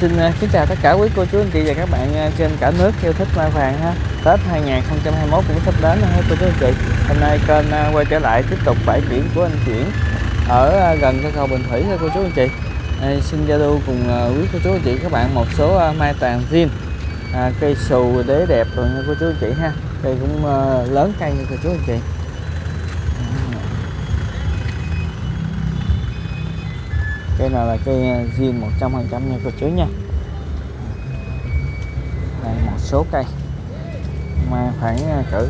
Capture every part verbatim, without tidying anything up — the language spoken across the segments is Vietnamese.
Xin kính chào tất cả quý cô chú anh chị và các bạn trên cả nước yêu thích mai vàng ha. Tết hai nghìn không trăm hai mươi mốt cũng sắp đến rồi cô chú anh chị. Hôm nay kênh quay trở lại tiếp tục bãi biển của anh Chuyển ở gần cây cầu Bình Thủy nha cô chú anh chị. Đây, xin giao lưu cùng quý cô chú anh chị các bạn một số mai tàn zin, à, cây xù đế đẹp rồi nha cô chú anh chị ha. Đây cũng lớn cây nha cô chú anh chị. Cây nào là cây zin một trăm phần trăm nha cô chú nha. Đây một số cây mai khoảng cỡ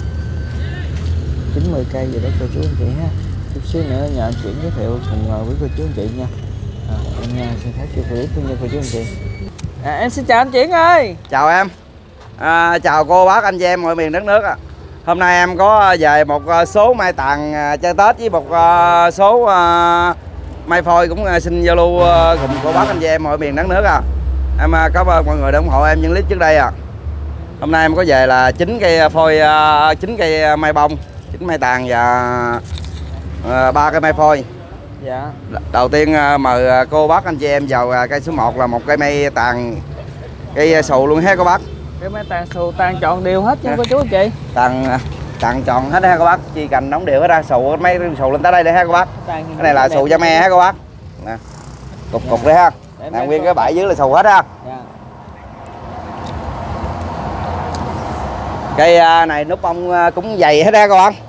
chín mươi cây gì đó cô chú anh chị ha. Chút xíu nữa nhờ anh Chuyển giới thiệu cùng quý cô chú anh chị nha. À, em xin phép chia clip nha cô chú anh chị. À, em xin chào anh Chuyển ơi. Chào em. À, chào cô bác anh chị em mọi miền đất nước. À. Hôm nay em có về một số mai tàn chơi Tết với một số mai phôi cũng xin giao lưu cùng cô bác anh chị em mọi miền đất nước. À. Em cảm ơn mọi người đã ủng hộ em những clip trước đây. À. Hôm nay em có về là chín cây phôi, chín cây mai bông, chín mai tàn và ba cây mai phôi. Dạ. Đầu tiên mời cô bác anh chị em vào cây số một là một cây mai tàn, cây xù luôn hết cô bác. Cây mai tàn xù tàn tròn đều hết nha cô chú anh chị. Tàn tàn tròn hết ha cô bác, chi cành đóng đều hết ra, xù mấy xù lên tới đây đây ha cô bác. Cái này là xù da me ha cô bác. Nè. Cục cục đây ha. Nè nguyên cái bãi dưới là xù hết ha. Dạ. Cây này nút bông cũng dày hết ha cô bác.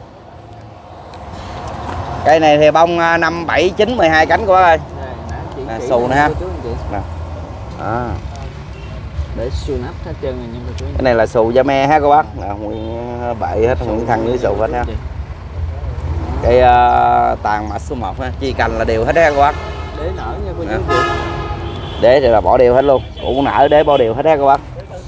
Cây này thì bông năm, bảy, chín, mười hai cánh cô bác ơi. Nè, xù nè ha. Nè. À. Để xù nắp hết trơn rồi nha cô chú. Cái này là xù da me ha cô bác. Nè, nguyên bậy hết, nguyên thân dưới xù hết ha. Cây uh, tàn mạch số một ha, chi cành là đều hết ha cô bác. Để nở nha cô chú. Để thì là bỏ đều hết luôn, ủ nở để bỏ đều hết ha cô bác.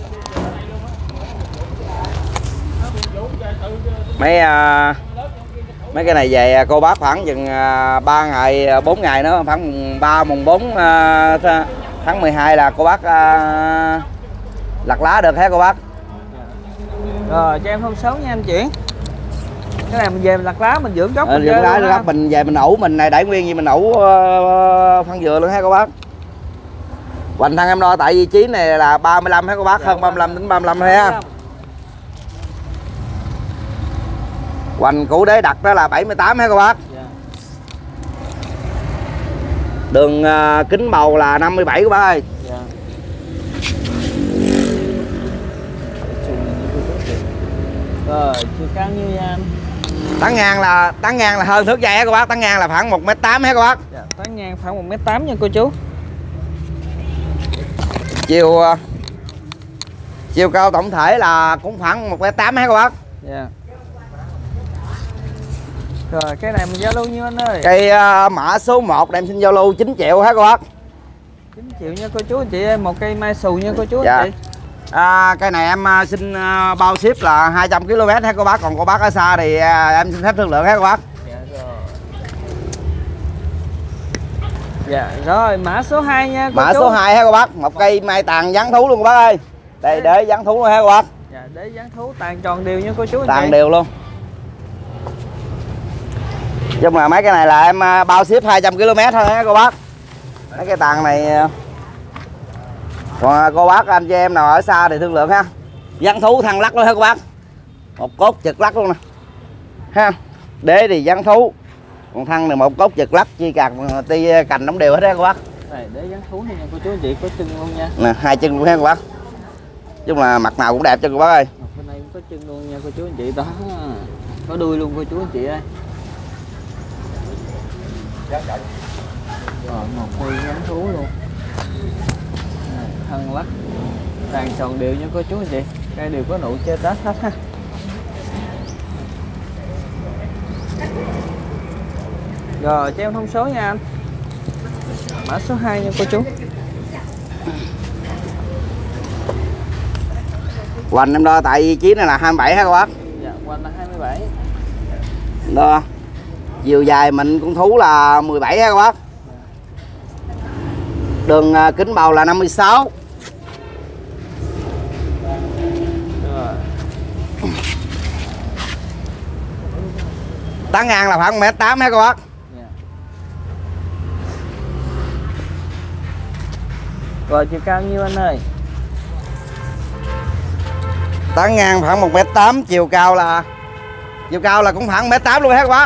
Mấy uh, mấy cái này về cô bác khoảng chừng ba ngày bốn ngày nữa, khoảng mùng ba mùng bốn uh, tháng mười hai là cô bác uh, lặt lá được hết cô bác. Rồi cho em thông số nha anh Chuyển. Cái này mình về mình lặt lá mình dưỡng gốc, ờ, mình dưỡng lá được bác, mình về mình ủ, mình này để nguyên gì mình ủ uh, phân dừa luôn ha cô bác. Hoành thân em đo tại vị trí này là ba mươi lăm ha cô bác. Dạ, hơn ba mươi lăm đến ba mươi lăm thôi ha. Hoành củ đế đặt đó là bảy mươi tám ha cô bác. Dạ. Đường uh, kính bầu là năm mươi bảy cô bác ơi. Dạ. Rồi, chiều cao như anh. Tán ngang là tán ngang là hơn thước dây hả cô bác, tán ngang là khoảng một mét tám hả cô bác. Dạ, tán ngang khoảng một mét tám nha cô chú. Chiều chiều cao tổng thể là cũng khoảng một mét tám hả cô bác. Dạ. Rồi cái này mình giao lưu nhiêu anh ơi? Cây uh, mã số một em xin giao lưu chín triệu hả cô bác. chín triệu nha cô chú anh chị ơi, một cây mai xù nha cô chú dạ. anh chị. À, cây này em uh, xin uh, bao ship là hai trăm ki lô mét hả cô bác, còn cô bác ở xa thì uh, em xin phép thương lượng hả cô bác. Dạ rồi. Dạ rồi, mã số hai nha cô mã chú. số hai hả cô bác, một cây mai tàn dán thú luôn cô bác ơi. Đây để dán thú luôn hả cô bác. Dạ, để dán thú tàn tròn đều nha cô chú anh tàn chị. đều luôn. Nhưng mà mấy cái này là em bao ship hai trăm ki lô mét thôi hả cô bác. Mấy cái tàn này còn cô bác anh chị em nào ở xa thì thương lượng ha. Dán thú thăng lắc luôn hả cô bác. Một cốt chực lắc luôn nè ha. Đế thì dán thú, còn thăng thì một cốt chực lắc, chi cành ti cành đóng đều hết đó cô bác. Đây, để dán thú này nha cô chú anh chị, có chân luôn nha. Nè, hai chân luôn ha cô bác. Chung là mặt nào cũng đẹp cho cô bác ơi. Bên đây cũng có chân luôn nha cô chú anh chị, đó có đuôi luôn cô chú anh chị ơi. Rồi một cây dán thú luôn. Này, thân lắc tàn tròn đều nha cô chú anh chị, cây đều có nụ chơi Tết hết ha. Rồi cho em thông số nha anh. Mã số hai nha cô chú. Hoành em đo tại vị trí này là hai mươi bảy hả cô bác. Dạ, hoành là hai mươi bảy. Đo chiều dài mình con thú là mười bảy hả cô bác. Đường kính bầu là năm mươi sáu. Rồi. Tán ngang là khoảng một mét tám hả cô bác. Dạ. Rồi chiều cao nhiêu anh ơi? Tán ngang khoảng một mét tám, chiều cao là chiều cao là cũng khoảng một mét tám luôn hết các bác.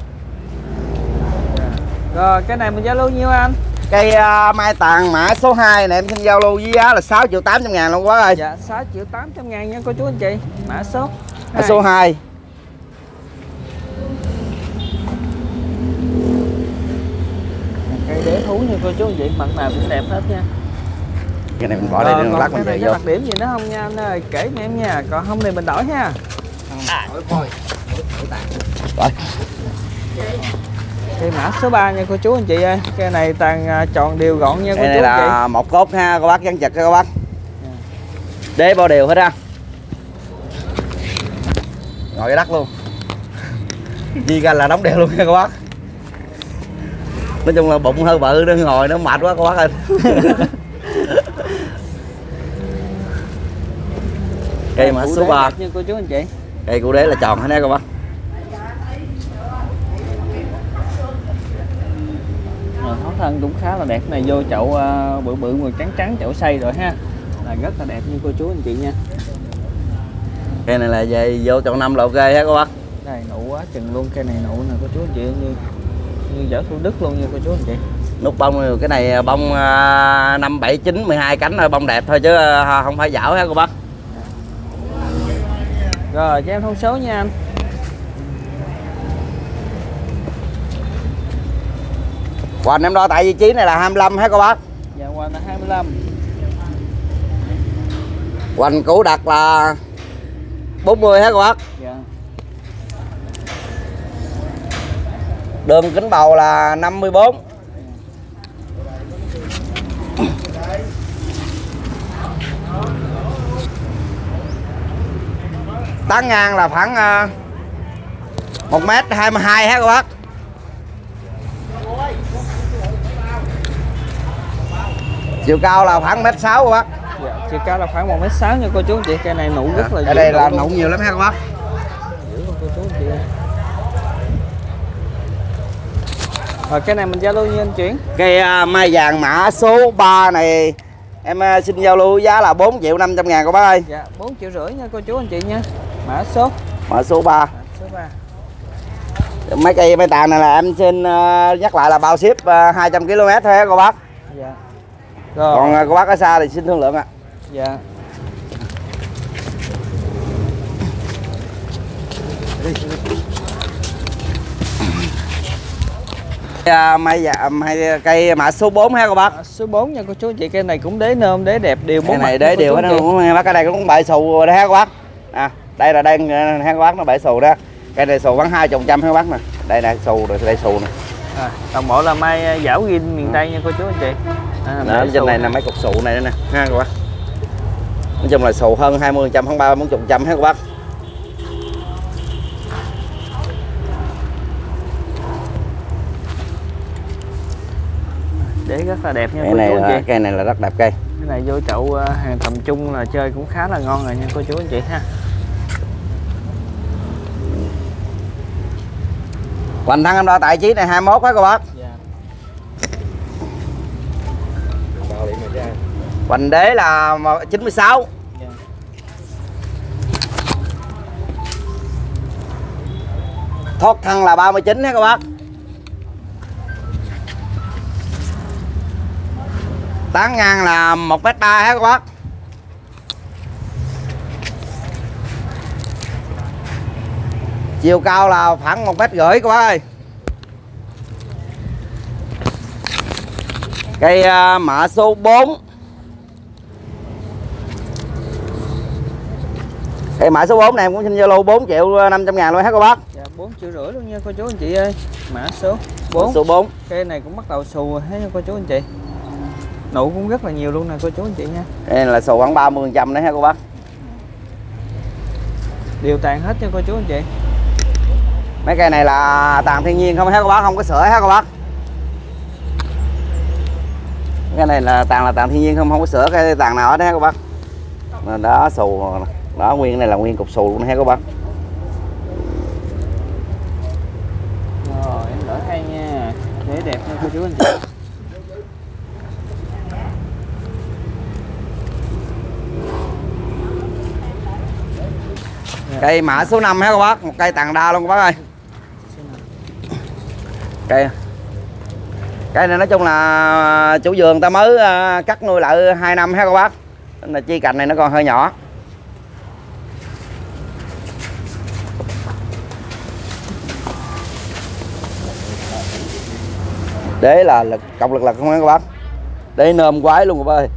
Rồi cái này mình giao lưu nhiêu anh? Cây uh, mai tàn mã số hai này em xin giao lưu với giá là sáu triệu tám trăm ngàn luôn quá ơi. Dạ sáu triệu tám trăm ngàn nha cô chú anh chị. Mã số Mã số hai. Cây đế thú nha cô chú anh chị, mặt nào cũng đẹp hết nha. Cái này mình bỏ đây để lát mình về vô. Đặc điểm gì nữa không nha anh ơi, kể cho em nha, còn không thì mình đổi ha. À. Rồi. Cây mã số ba nha cô chú anh chị ơi. Cây này tàn tròn đều gọn nha cô Cây chú này anh chị. là một cốt ha các bác, dán chật các bác. Đế bao đều hết ha. Ngồi cái đất luôn. Đi ra là đóng đều luôn nha các bác. Nói chung là bụng hơi bự nó ngồi nó mệt quá các bác ơi. Cây mã số ba nha cô chú anh chị. Cây của đế là tròn hết nè các bác. Rồi, hấu thân cũng khá là đẹp, này vô chậu uh, bự bự màu trắng trắng chậu xây rồi ha, là rất là đẹp như cô chú anh chị nha. Cây này là về vô chậu năm là ok ha các bác. Đây nụ quá chừng luôn, cây này nụ nè cô chú anh chị, như như vỏ Thủ Đức luôn nha cô chú anh chị. Nút bông cái này bông năm bảy chín mười hai cánh thôi, bông đẹp thôi chứ không phải dảo ha các bác. Rồi cho em thông số nha anh. Hoành em đo tại vị trí này là hai mươi lăm ha các bác. Dạ hoành là hai mươi lăm. Hoành cũ đặt là bốn mươi ha các bác. Dạ. Đường kính bầu là năm mươi bốn. Tán ngang là khoảng một mét hai mươi hai ha các bác. Chiều cao là khoảng một mét sáu các bác. Dạ, chiều cao là khoảng một mét sáu nha cô chú anh chị. Cây này nụ rất là ở đây là nụ nhiều lắm ha các bác. Dữ luôn cô chú anh chị. Rồi cái này mình giao lưu như anh chuyển. Cây uh, mai vàng mã số ba này em uh, xin giao lưu giá là bốn triệu năm trăm ngàn các bác ơi. Dạ bốn triệu rưỡi nha cô chú anh chị nha. Mã số Mã số ba. Mã số ba. Mấy cây mai tàn này là em xin uh, nhắc lại là bao ship uh, hai trăm ki lô mét thôi các bác. Dạ. Rồi. Còn uh, các bác ở xa thì xin thương lượng ạ. À. Dạ. Uh, mai dạ mai cây mã số bốn ha các bác. Mã số bốn nha cô chú anh chị, cây này cũng đế nôm, đế đẹp đều, bốn này đế đều hết luôn. Bác ở đây cũng bệ xù đây ha các bác. À, đây là đây ha các bác, nó bệ xù đó. Cây này xù khoảng hai chục trăm ha các bác nè. Đây nè xù rồi, đây xù nè. À, toàn bộ là mai dảo ghim miền Tây nha cô chú anh chị. À, đó, trên này là mấy cục xù này nè ha các bác. Nói chung là xù hơn hai mươi phần trăm, khoảng ba bốn mươi trăm ha các bác. Đế rất là đẹp nha cái cô này chú anh là, chị. cây này là rất đẹp cây. Cái này vô chậu hàng tầm trung là chơi cũng khá là ngon rồi nha cô chú anh chị ha. Hoành thân em đo tại chí này hai mươi mốt á các bác. Dạ. Hoành đế là chín mươi sáu. Dạ. Thoát thân là ba mươi chín ha các bác. Tán ngang là một mét ba ha các bác. Chiều cao là khoảng một mét rưỡi các bác ơi. Cây uh, mã số bốn. Cây mã số bốn này em cũng xin Zalo bốn triệu năm trăm ngàn luôn ha các bác. Dạ bốn triệu rưỡi luôn nha cô chú anh chị ơi. Mã số bốn. Mã số bốn. Cây này cũng bắt đầu xù hết nha cô chú anh chị. Nụ cũng rất là nhiều luôn nè cô chú anh chị nha. Đây là xù khoảng ba mươi phần trăm đấy ha các bác. Đều tàn hết nha cô chú anh chị. Mấy cây này là tàn thiên nhiên không ha các bác, không có sữa ha các bác. Cái này là tàn là tàn thiên nhiên không không có sữa cái tàn nào hết ha các bác. Đó xù đó, nguyên này là nguyên cục xù luôn ha các bác. Rồi em đỡ hay nha. Để đẹp nha cô chú anh chị. Dạ. Cây mã số năm ha các bác, một cây tàn đa luôn các bác ơi. Cây cây này nói chung là chủ vườn ta mới cắt nuôi lại hai năm ha các bác, nên là chi cành này nó còn hơi nhỏ. Để là lực cộng lực lực không các bác, để nôm quái luôn các bác ơi.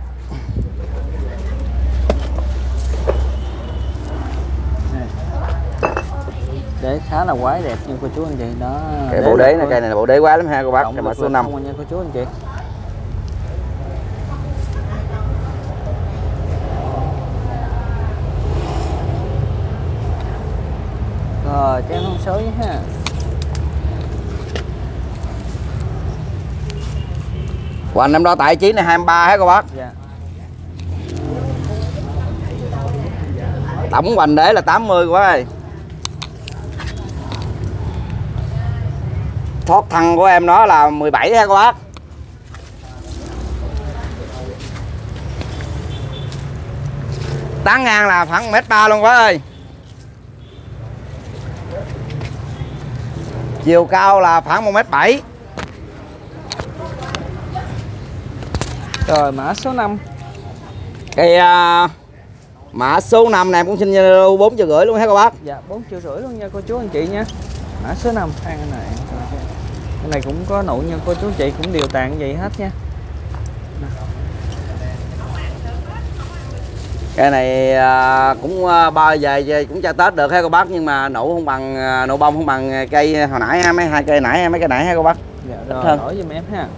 Đế khá là quái đẹp nha cô chú anh chị đó. Cái bộ đế này, cây này là bộ đế quái lắm ha các bác. Cái mã số năm nha cô chú anh chị. Rồi cho em không số nhé ha. Hoành năm đo tại chín này hai mươi ba hết các bác. Dạ. Tổng hoành đế là tám mươi các bác ơi. Thoát thân của em nó là mười bảy ha các bác. Tán ngang là khoảng mét ba luôn các bác ơi. Chiều cao là khoảng một mét bảy. Rồi mã số năm. Cái uh, mã số năm này em cũng xin bốn triệu rưỡi luôn ha các bác. Dạ bốn triệu rưỡi luôn nha cô chú anh chị nha. Mã số năm thang cái này. Cái này cũng có nụ nha cô chú anh chị, cũng đều tàn vậy hết nha. Cái này uh, cũng uh, ba về cũng cho Tết được ha các bác, nhưng mà nụ không bằng uh, nụ bông không bằng cây hồi nãy ha, mấy hai cây nãy mấy cây nãy ha các bác. Dạ rồi, đổi giùm em ha.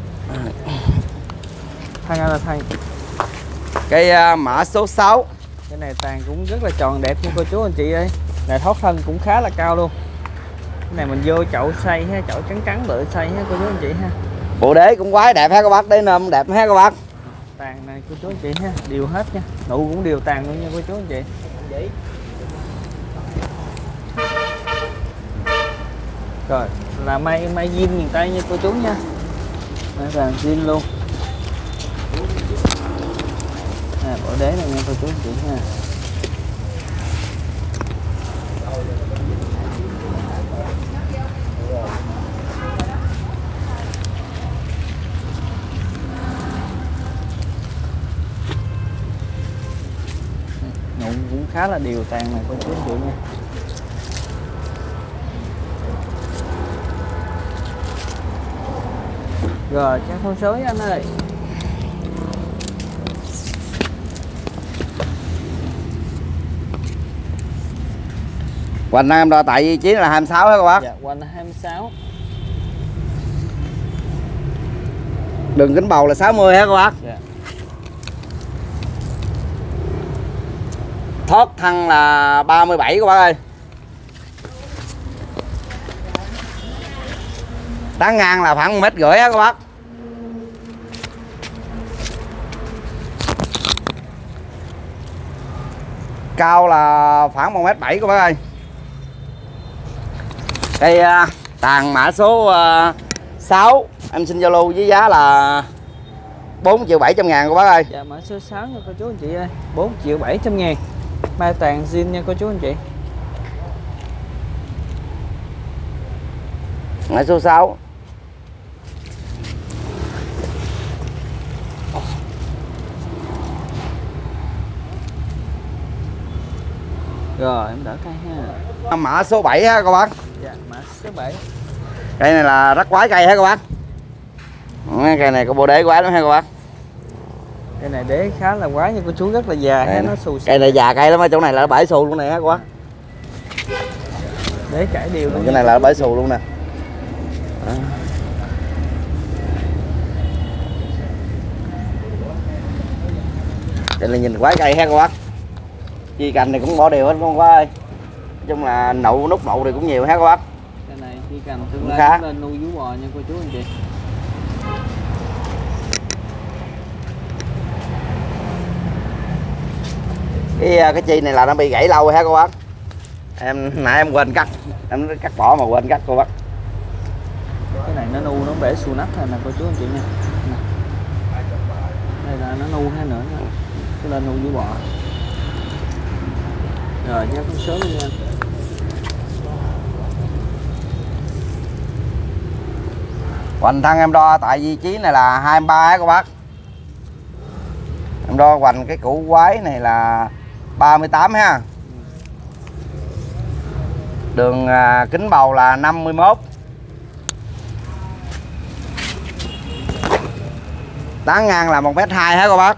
Thang là thang. Cây uh, mã số sáu. Cái này tàn cũng rất là tròn đẹp nha cô chú anh chị ơi. Này thoát thân cũng khá là cao luôn. Cái này mình vô chậu xay ha, chậu trắng trắng bự xay ha cô chú anh chị ha. Bộ đế cũng quái đẹp ha các bác, đế nôm đẹp ha các bác. Tàn này cô chú anh chị ha, đều hết nha. Nụ cũng đều tàn luôn nha cô chú anh chị. Rồi, là mai mai zin miền Tây nha cô chú nha. Mai vàng zin luôn. À, bộ đế này nha cô chú anh chị ha. Nụ cũng khá là đều tàn này cô chú anh chị nha. Rồi chắc con số với anh ơi. Hoành em đo tại vị trí là hai mươi sáu hả các bác? Dạ, hoành hai mươi sáu. Đường kính bầu là sáu mươi hả các bác? Dạ. Thoát thân là ba mươi bảy các bác ơi. Tán ngang là khoảng một mét rưỡi á các bác. Cao là khoảng một mét bảy các bác ơi. Cây uh, tàn mã số uh, sáu em xin Zalo với giá là bốn triệu bảy trăm ngàn các bác ơi. Dạ, mã số sáu nha cô chú anh chị ơi, bốn triệu bảy trăm ngàn. Mai tàn zin nha cô chú anh chị. Mã số sáu. Rồi em đỡ cây ha. Mã số bảy ha các bác. Dạ, mã số bảy. Cây này là rất quái cây ha các bác. Cây này có bộ đế quái lắm ha các bác. Cây này đế khá là quái nha cô chú, rất là già ha, nó xù xù. Cây này già cây lắm, ở chỗ này là bãi xù luôn này ha các bác. Đế cải đều luôn. Cái này là bãi xù luôn nè. Đó. Đây là nhìn quái cây ha các bác. Chi cành này cũng bỏ đều hết luôn quá ơi. Nói chung là nụ nút nụ thì cũng nhiều ha các bác. Cây này chi cành tương lai khá. lên nuôi vú bò nha cô chú anh chị. Cái cái chi này là nó bị gãy lâu rồi ha các bác. Em nãy em quên cắt, em cắt bỏ mà quên cắt cô bác. Cái này nó nu nó bể xù nắp này nè cô chú anh chị nha. Nè. Đây là nó nu hay nữa nè. Cái lên nuôi vú bò. Rồi cho con số luôn nha. Hoành thân em đo tại vị trí này là hai mươi ba á các bác. Em đo hoành cái củ quái này là ba mươi tám ha. Đường à, kính bầu là năm mươi mốt. Tán ngang là một mét hai hả các bác.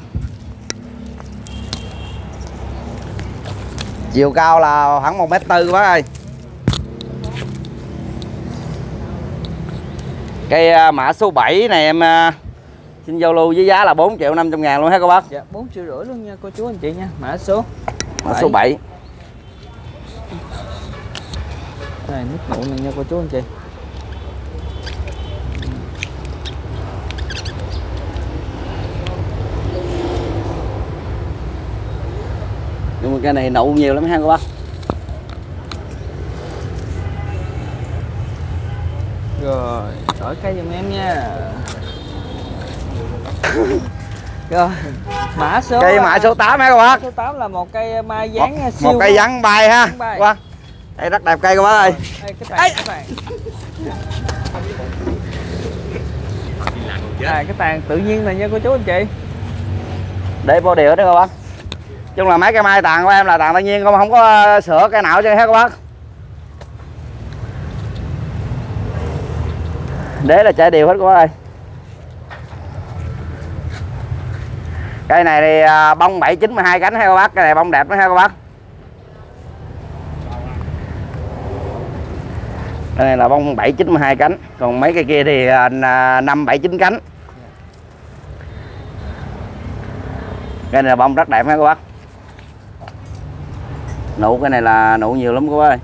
Chiều cao là khoảng một mét tư bác ơi. Cây à, mã số bảy này em à, xin giao lưu với giá là bốn triệu năm trăm ngàn luôn hả các bác. Dạ bốn triệu rưỡi luôn nha cô chú anh chị nha. Mã số Mã số bảy. Này nước nụ này nha cô chú anh chị. Nhưng mà cái này nụ nhiều lắm ha các bác. Rồi đổi cây giùm em nha. Rồi mã số Cây mã số tám hả các bác. Số tám là một cây mai dán Một, siêu một cây dán bay ha. Dán bay. Qua. Đây rất đẹp cây các bác ơi. Đây, cái tàn, cái tàn. À, cái tàn tự nhiên này nha cô chú anh chị. Để vô điều đó các bác. Chung là mấy cây mai tàn của em là tàn tự nhiên, không không có sửa cây nào chứ hết các bác. Để là chạy đều hết các bác ơi. Cây này thì bông bảy chín mười hai cánh ha các bác, cái này bông đẹp đó ha các bác. Cái này là bông bảy chín mười hai cánh, còn mấy cây kia thì năm bảy chín cánh. Cái này là bông rất đẹp ha các bác. Nụ cái này là nụ nhiều lắm các bác ơi.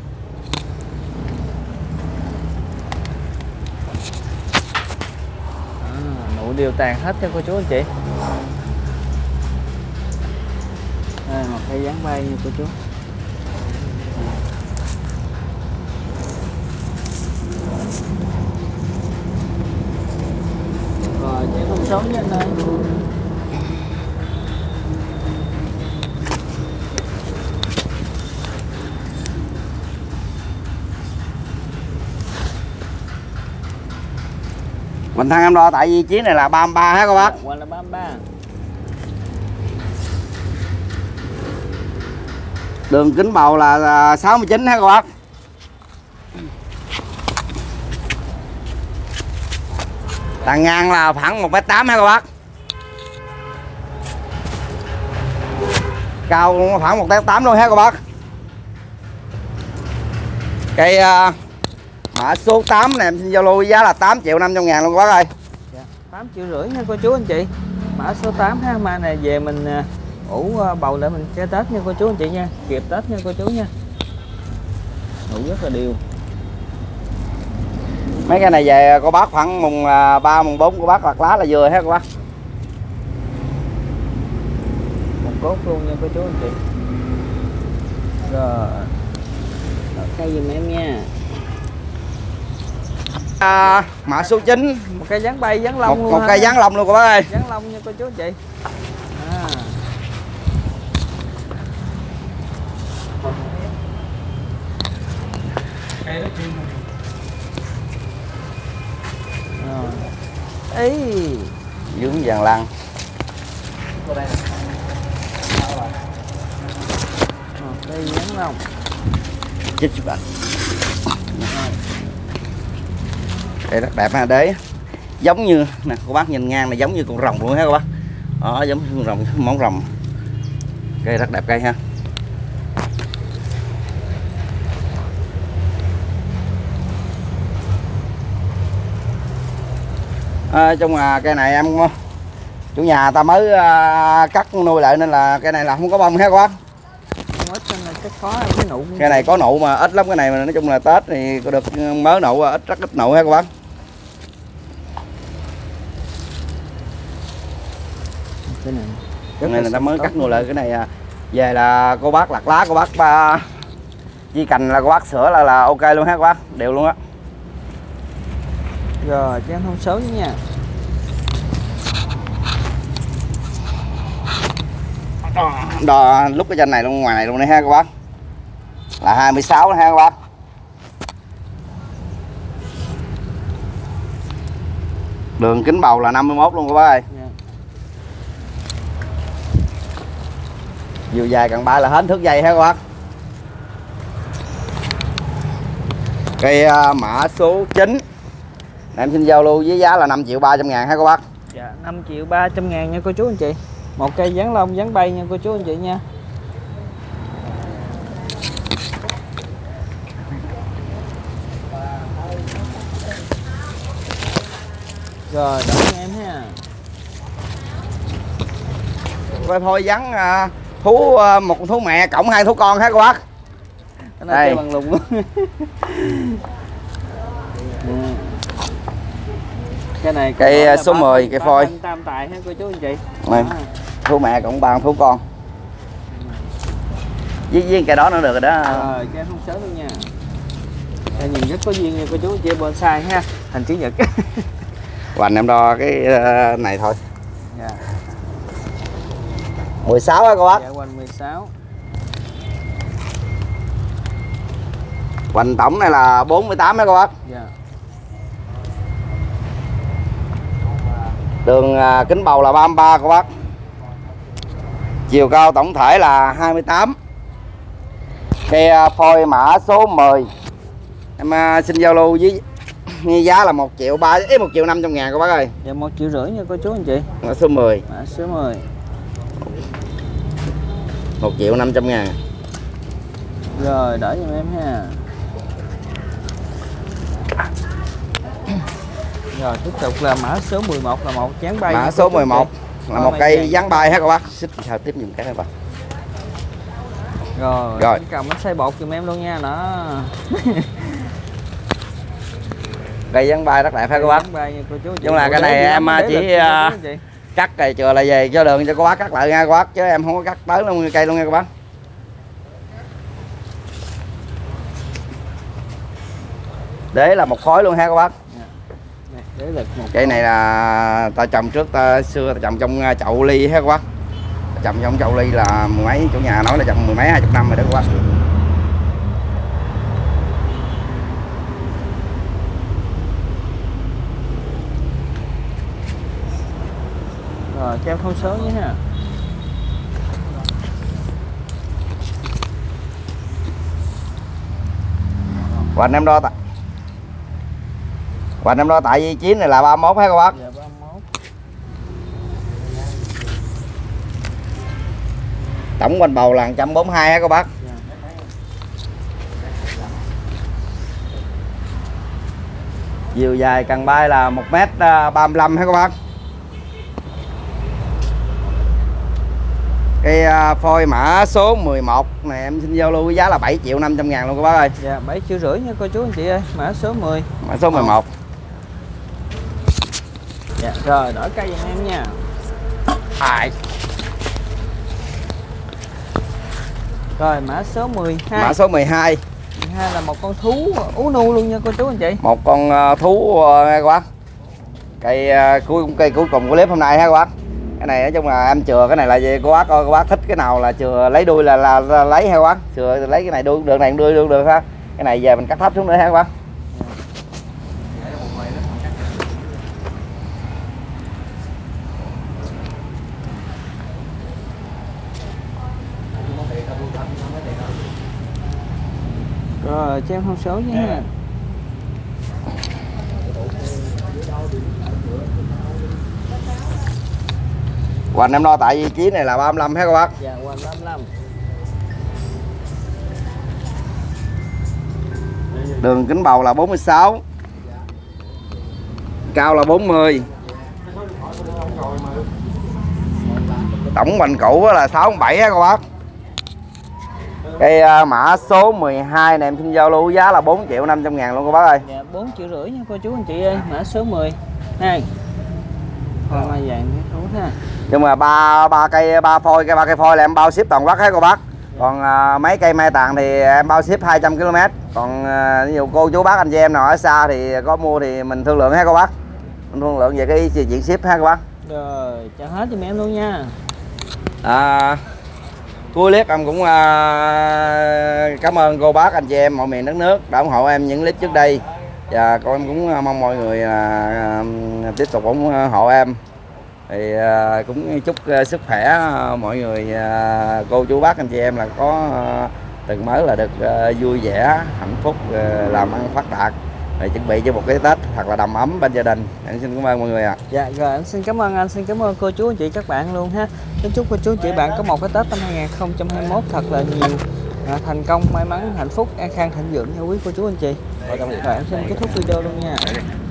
À, nụ đều tàn hết cho cô chú anh chị. À, một cây dán bay nha cô chú. Rồi chị không số với anh ơi. Mình thăng em đo tại vị trí này là ba mươi ba ha các bác. Qua là ba mươi ba. Đường kính bầu là sáu mươi chín ha các bác. Tàn ngang là khoảng một mét tám ha các bác. Cao khoảng một mét tám luôn ha các bác. Cây uh, mã số tám này em xin giao lưu giá là tám triệu năm trăm ngàn luôn các bác ơi. Dạ, tám triệu rưỡi nha cô chú anh chị. Mã số tám ha, mai này về mình ủ bầu để mình chơi Tết nha cô chú anh chị nha, kịp Tết nha cô chú nha. Nụ rất là đều. Mấy cái này về cô bác khoảng mùng ba mùng bốn của bác hoặc lá là vừa hết các bác. Một cốt luôn nha cô chú anh chị. Rồi. Rồi cây giùm em nha. À, mã số chín. Một cây dán bay dán lông một, luôn. Một ha. cây dán lông luôn các bác ơi. Dán lông nha cô chú anh chị. À. Rồi. Ý. Dướng vàng lăng. Đây dán lông. Chết chụp ảnh. Đây rất đẹp ha, đế giống như nè cô bác nhìn ngang này giống như con rồng luôn ha các bác. Đó, giống như con rồng, món rồng. Cây rất đẹp cây ha. À, chung là cây này em chủ nhà ta mới uh, cắt nuôi lại nên là cây này là không có bông ha các bác. Ít là cái khó cái nụ. Cây này có nụ mà ít lắm, cái này mà nói chung là Tết thì có được mới nụ, ít rất ít nụ ha các bác. Cái này Cái này người ta mới cắt nuôi lại, cái này về là cô bác lặt lá, cô bác ba di cành là cô bác sửa là là ok luôn ha các bác, đều luôn á. Rồi cho em thông số nha. đo lúc cái trên này luôn, ngoài này luôn đây ha các bác, là hai mươi sáu ha các bác. Đường kính bầu là năm mươi mốt luôn các bác ơi. Yeah. Chiều dài cần ba là hết thước dây ha các bác. Cây uh, mã số chín em xin giao lưu với giá là năm triệu ba trăm ngàn ha các bác. Dạ, năm triệu ba trăm ngàn nha cô chú anh chị. Một cây dán lông dán bay nha cô chú anh chị nha. Rồi đợi em ha. Coi thôi vắng uh, thú uh, một thú mẹ cộng hai thú con ha các bác. Cái này bằng lùng luôn. Cái này cây số mười cây phôi tam tài ha cô chú anh chị. Này, thú mẹ cộng ba thú con. Với, với cái đó nữa được rồi đó. Rồi cái không sớm luôn nha. Cây nhìn rất có duyên nha cô chú anh chị, bonsai ha, thành chữ nhật. Hoành em đo cái này thôi. Dạ. mười sáu á các bác. Dạ, hoành mười sáu. Hoành tổng này là bốn mươi tám á các bác. Dạ. Đường uh, kính bầu là ba mươi ba các bác. Chiều cao tổng thể là hai mươi tám. Cây uh, phôi mã số mười em uh, xin giao lưu với giá là một triệu ba ý một triệu năm trăm ngàn các bác ơi. Dạ, một triệu rưỡi nha cô chú anh chị. Mã số mười. Mã số mười. một triệu năm trăm ngàn. Rồi đợi giùm em ha. Rồi tiếp tục là mã số mười một là một dán bay. Mã số mười một là một cây dán bay hết các bác. Xích sao tiếp dùng cái các bác. Rồi, Rồi. cầm bánh xay bột giùm em luôn nha đó. Cây dán bay rất đẹp ha các bác. Nhưng là cái này em chỉ uh, cắt cây chừa là về cho đường cho các bác cắt lại nha các bác, chứ em không có cắt tới luôn cây luôn nha các bác. Đế là một khối luôn ha các bác. Đế lực một cây này là ta trồng trước ta xưa ta trồng trong chậu ly ha các bác. Trồng trong chậu ly là mười mấy, chủ nhà nói là trồng mười mấy hai chục năm rồi đó các bác. Rồi cho em không số nhé ha. Hoành em đo tại Hoành em đo tại vị trí này là ba mươi mốt ha các bác. Dạ, ba mươi mốt. Tổng quanh bầu là một trăm bốn mươi hai ha các bác. Dạ. Chiều dài cần bay là một mét ba mươi lăm ha các bác. Cây phôi mã số mười một này em xin giao lưu với giá là bảy triệu năm trăm ngàn luôn các bác ơi. Dạ, bảy triệu rưỡi nha cô chú anh chị ơi. Mã số mười. Mã số mười một. Dạ, rồi đổi cây giùm em nha. Ai. Rồi mã số mười hai. Mã số mười hai. mười hai là một con thú ú nu luôn nha cô chú anh chị. Một con thú nghe các bác. Cây cuối cây cuối cùng của clip hôm nay ha các bác. Cái này nói chung là em chừa cái này là gì cô bác coi, cô bác thích cái nào là chừa lấy đuôi là, là, là lấy ha các bác. Chừa lấy cái này đuôi đường này đuôi đường được ha. Cái này về mình cắt thấp xuống nữa ha các bác. Rồi cho em không số nhé ha. Hoành em đo tại vị trí này là ba mươi lăm ha các bác. Dạ, hoành ba mươi lăm. Đường kính bầu là bốn mươi sáu. Cao là bốn mươi. Tổng hoành cũ là sáu mươi bảy ha các bác. Cây mã số mười hai này em xin giao lưu giá là bốn triệu năm trăm ngàn luôn các bác ơi. Dạ, bốn triệu rưỡi nha cô chú anh chị ơi. Mã số mười hai. Hoa mai vàng thú ha. Nhưng mà ba ba cây ba phôi cây ba cây phôi là em bao ship toàn quốc hết cô bác. Còn à, mấy cây mai tàng thì em bao ship hai trăm ki lô mét. Còn à, ví dụ cô chú bác anh chị em nào ở xa thì có mua thì mình thương lượng ha cô bác. Mình thương lượng về cái chuyện ship ha cô bác. Rồi chào hết cho mẹ em luôn nha. À, Cuối clip em cũng à, cảm ơn cô bác anh chị em mọi miền đất nước đã ủng hộ em những clip trước đây, và con em cũng mong mọi người là à, tiếp tục ủng hộ em. Thì à, cũng chúc sức khỏe mọi người, à, cô chú bác anh chị em là có à, từng mới là được à, vui vẻ hạnh phúc, à, làm ăn phát đạt, để chuẩn bị cho một cái Tết thật là đầm ấm bên gia đình. Em xin cảm ơn mọi người ạ. À. Dạ rồi, em xin cảm ơn anh, xin cảm ơn cô chú anh chị các bạn luôn ha. Kính chúc cô chú anh chị bạn có một cái Tết năm hai nghìn không trăm hai mươi mốt thật là nhiều à, thành công, may mắn, hạnh phúc, an khang thịnh vượng nha quý cô chú anh chị. Rồi em xin kết thúc video luôn nha.